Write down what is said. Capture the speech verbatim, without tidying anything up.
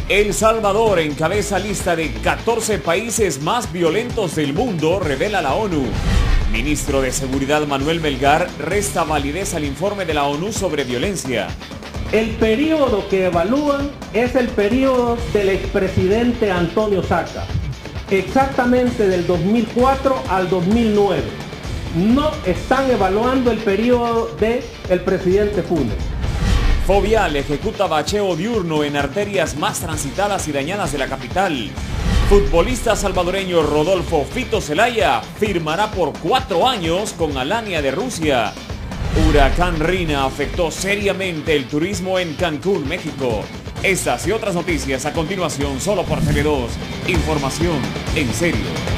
El Salvador encabeza lista de catorce países más violentos del mundo, revela la ONU. Ministro de Seguridad Manuel Melgar resta validez al informe de la ONU sobre violencia. El periodo que evalúan es el periodo del expresidente Antonio Saca, exactamente del dos mil cuatro al dos mil nueve. No están evaluando el periodo del presidente Funes. Fovial ejecuta bacheo diurno en arterias más transitadas y dañadas de la capital. Futbolista salvadoreño Rodolfo Fito Zelaya firmará por cuatro años con Alania de Rusia. Huracán Rina afectó seriamente el turismo en Cancún, México. Estas y otras noticias a continuación solo por Tele dos. Información en serio.